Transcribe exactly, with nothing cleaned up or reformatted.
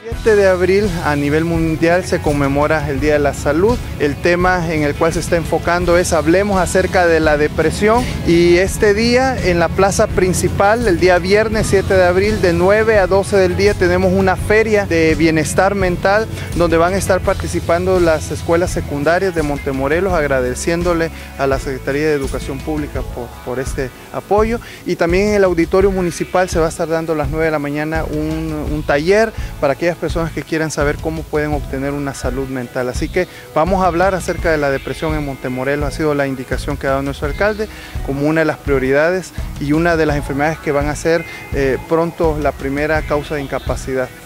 siete de abril a nivel mundial se conmemora el Día de la Salud. El tema en el cual se está enfocando es hablemos acerca de la depresión, y este día en la plaza principal, el día viernes siete de abril de nueve a doce del día, tenemos una feria de bienestar mental donde van a estar participando las escuelas secundarias de Montemorelos, agradeciéndole a la Secretaría de Educación Pública por, por este apoyo. Y también en el auditorio municipal se va a estar dando a las nueve de la mañana un, un taller para aquellas personas que quieran saber cómo pueden obtener una salud mental. Así que vamos a hablar acerca de la depresión en Montemorelos. Ha sido la indicación que ha dado nuestro alcalde como una de las prioridades y una de las enfermedades que van a ser eh, pronto la primera causa de incapacidad.